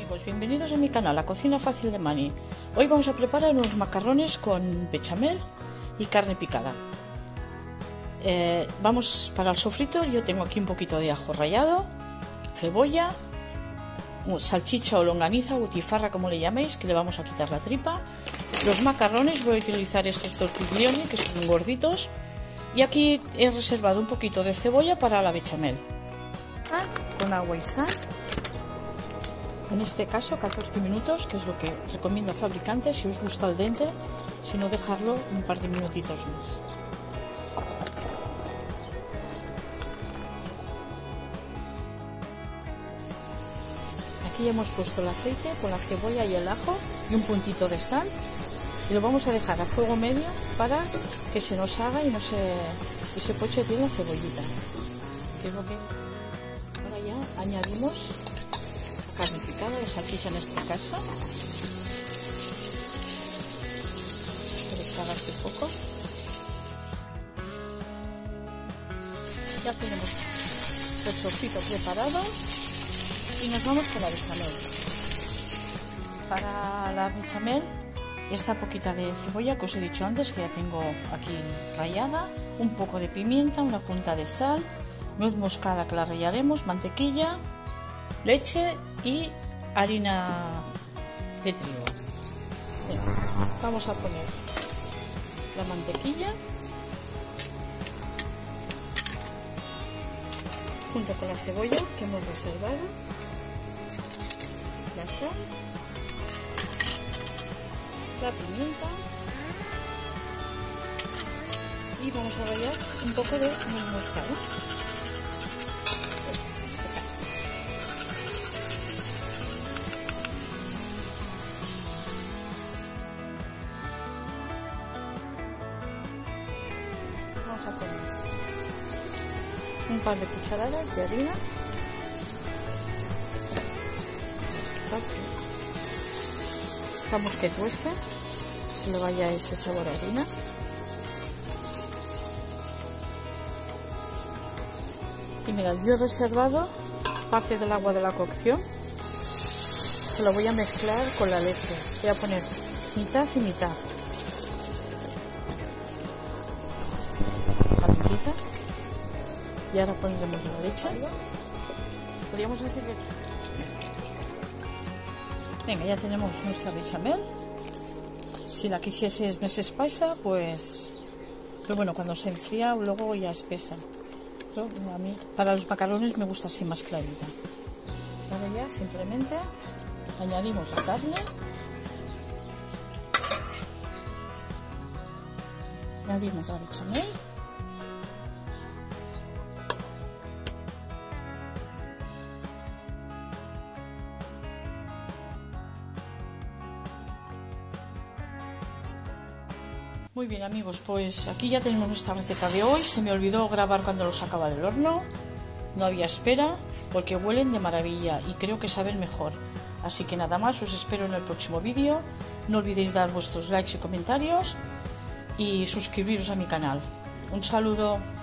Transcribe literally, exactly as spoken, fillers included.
Amigos, bienvenidos a mi canal, La Cocina Fácil de Mani. Hoy vamos a preparar unos macarrones con bechamel y carne picada. Eh, vamos para el sofrito. Yo tengo aquí un poquito de ajo rallado, cebolla, salchicha o longaniza, butifarra como le llaméis, que le vamos a quitar la tripa. Los macarrones voy a utilizar estos tortiglioni, que son gorditos. Y aquí he reservado un poquito de cebolla para la bechamel. Ah, con agua y sal. En este caso catorce minutos, que es lo que recomiendo al fabricante si os gusta al dente, si no dejarlo un par de minutitos más. Aquí ya hemos puesto el aceite con la cebolla y el ajo y un puntito de sal y lo vamos a dejar a fuego medio para que se nos haga y no se, y se poche bien la cebollita, que es lo que ahora ya añadimos. Carne picada, de salchicha en este caso, que les haga así poco. Ya tenemos el sofrito preparado y nos vamos con la bechamel. Para la bechamel, esta poquita de cebolla que os he dicho antes, que ya tengo aquí rallada, un poco de pimienta, una punta de sal, nuez moscada que la rallaremos, mantequilla, leche y harina de trigo. Bien, vamos a poner la mantequilla junto con la cebolla que hemos reservado, la sal, la pimienta y vamos a rallar un poco de nuez moscada. Vamos a poner un par de cucharadas de harina, dejamos que cueste, se le vaya ese sabor a harina. Y mirad, yo he reservado parte del agua de la cocción, que lo voy a mezclar con la leche. Voy a poner mitad y mitad. Y ahora pondremos la leche. Podríamos decir que... Venga, ya tenemos nuestra bechamel. Si la quisieses más espesa, pues... Pero bueno, cuando se enfría luego ya espesa. Pero a mí, para los macarrones me gusta así más clarita. Ahora ya simplemente añadimos la carne. Añadimos la bechamel. Muy bien, amigos, pues aquí ya tenemos nuestra receta de hoy. Se me olvidó grabar cuando los sacaba del horno. No había espera porque huelen de maravilla y creo que saben mejor. Así que nada más, os espero en el próximo vídeo. No olvidéis dar vuestros likes y comentarios y suscribiros a mi canal. Un saludo.